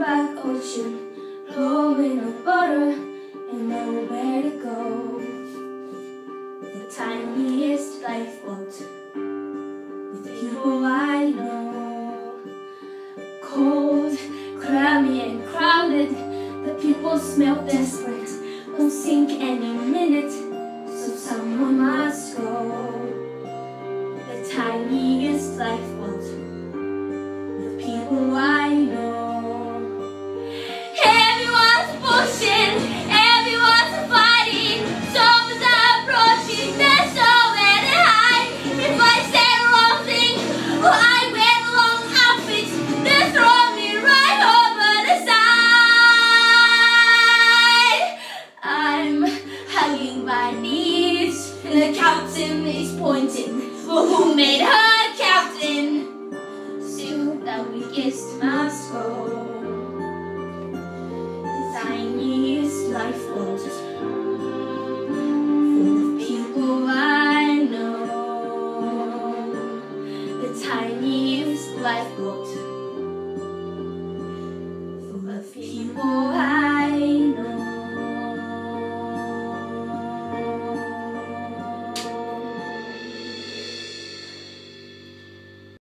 black ocean, blowing on water and nowhere to go. The tiniest lifeboat with people I know. Cold, clammy and crowded, the people smell desperate, won't sink any minute, so someone must go. The tiniest lifeboat with people I know. Everyone's pushing, everyone's fighting, zombies are approaching, there's nowhere to hide. If I say the wrong thing, or I wear the wrong outfit, they'll throw me right over the side. I'm hugging my knees, and the captain is pointing. Well, who made her captain? Still, the weakest must go.